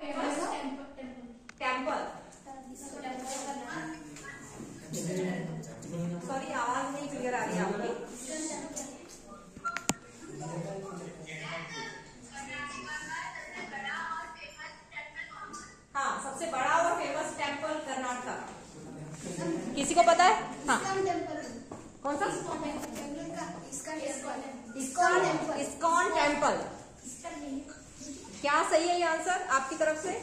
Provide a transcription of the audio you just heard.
Temple. Sorry, आवाज नहीं clear आ रही है आपकी। हाँ, सबसे बड़ा और फेमस टेम्पल कर्नाटक। किसी को पता है? हाँ, कौन सा? ISKCON temple. क्या सही है ये आंसर आपकी तरफ से?